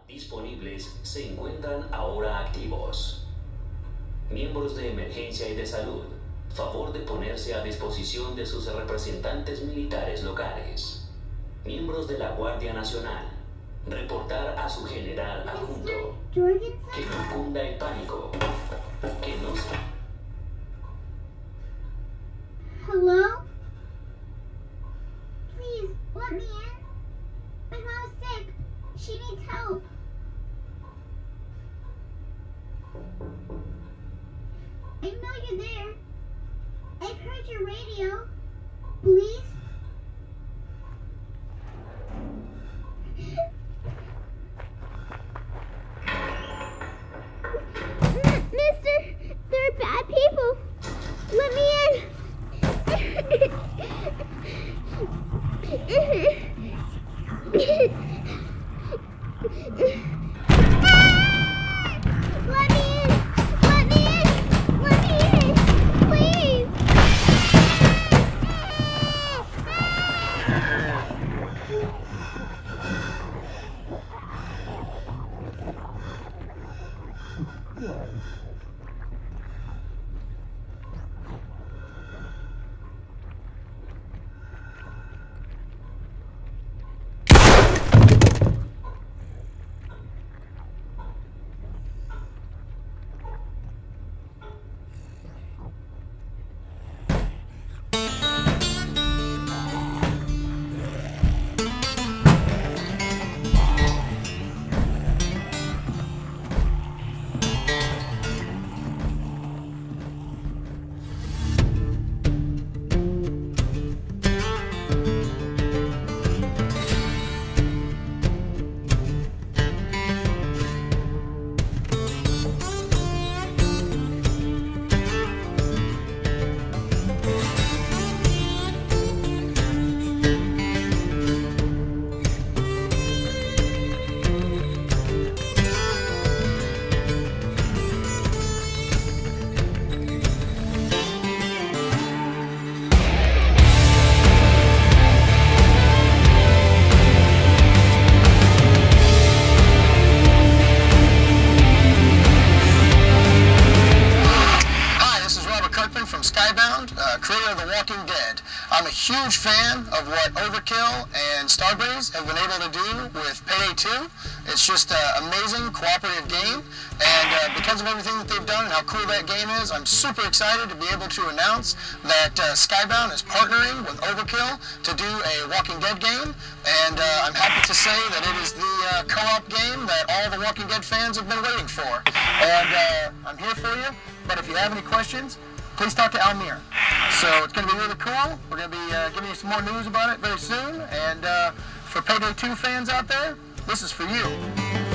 disponibles se encuentran ahora activos. Miembros de emergencia y de salud, favor de ponerse a disposición de sus representantes militares locales. Miembros de la Guardia Nacional, reportar a su general adjunto. Que no cunda el pánico. Que no se... Hello? Please, let me in. My mom's sick. She needs help. I know you're there. I've heard your radio. Please? Mister, they're bad people. Let me in. Let me in. Let me in. Let me in. Please. From Skybound, creator of The Walking Dead. I'm a huge fan of what Overkill and Starbreeze have been able to do with Payday 2. It's just an amazing cooperative game, and because of everything that they've done and how cool that game is, I'm super excited to be able to announce that Skybound is partnering with Overkill to do a Walking Dead game, and I'm happy to say that it is the co-op game that all the Walking Dead fans have been waiting for. And I'm here for you, but if you have any questions, please talk to Almir. So it's going to be really cool. We're going to be giving you some more news about it very soon. And for Payday 2 fans out there, this is for you.